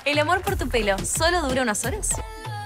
¿El amor por tu pelo solo dura unas horas?